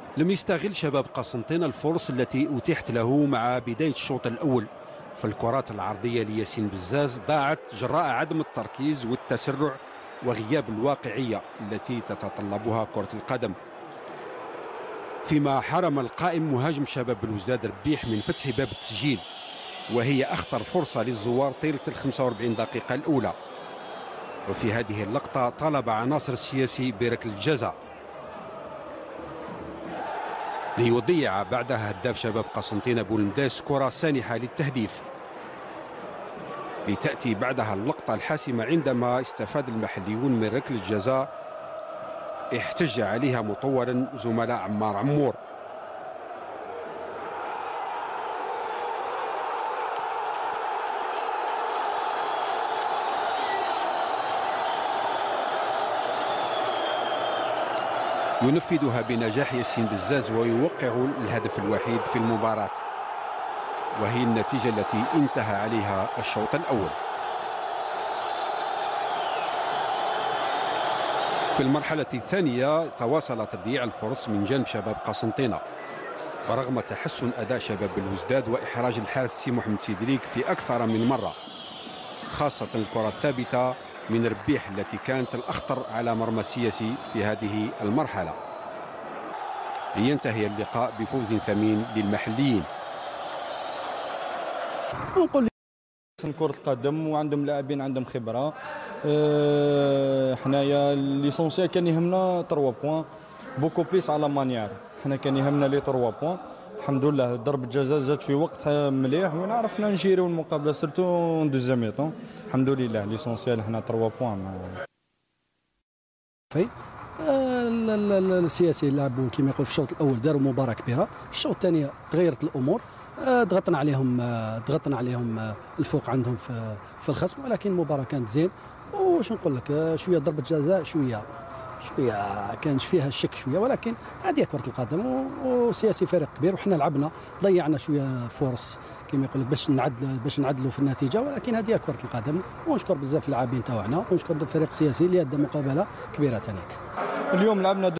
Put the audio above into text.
لم يستغل شباب قسنطينة الفرص التي أتيحت له مع بداية الشوط الأول، فالكرات العرضية لياسين بزاز ضاعت جراء عدم التركيز والتسرع وغياب الواقعية التي تتطلبها كرة القدم، فيما حرم القائم مهاجم شباب بلوزداد ربيح من فتح باب التسجيل، وهي أخطر فرصة للزوار طيلة ال 45 دقيقة الأولى. وفي هذه اللقطة طلب عناصر السياسي بركل الجزاء ليضيع بعدها هداف شباب قسنطينة بولمداس كرة سانحة للتهديف، لتأتي بعدها اللقطة الحاسمة عندما استفاد المحليون من ركل الجزاء احتج عليها مطورا زملاء عمار عمور. ينفذها بنجاح ياسين بزاز ويوقع الهدف الوحيد في المباراة، وهي النتيجة التي انتهى عليها الشوط الأول. في المرحلة الثانية تواصل تضييع الفرص من جانب شباب قسنطينة، ورغم تحسن أداء شباب بلوزداد وإحراج الحارس سي محمد سيدريك في أكثر من مرة، خاصة الكرة الثابتة من ربيح التي كانت الأخطر على مرمى السياسي في هذه المرحلة، لينتهي اللقاء بفوز ثمين للمحليين. نقول كرة القدم وعندهم لاعبين عندهم خبرة. حنايا ليسونسيال كان يهمنا 3 بوان بوكو بليس على مانيير، حنا كان يهمنا لي 3 بوان. الحمد لله ضربة جزاء جات في وقتها مليح وعرفنا نجيريو المقابلة سيرتو دوزيام ميطون. الحمد لله ليسونسيال حنا 3 بوان. السياسي لعبوا كما يقول في الشوط الاول داروا مباراه كبيره، في الشوط الثاني تغيرت الامور، ضغطنا عليهم الفوق عندهم في الخصم، ولكن المباراه كانت زين. وش نقول لك، شويه ضربه جزاء شويه كانش فيها الشك شويه، ولكن هذه كره القدم وسياسي فريق كبير، وحنا لعبنا ضيعنا شويه فرص كما يقول لك باش نعدلوا في النتيجه، ولكن هذه كره القدم. ونشكر بزاف اللاعبين تاعنا ونشكر الفريق السياسي اللي ادى مقابله كبيره تانيك. اليوم لعبنا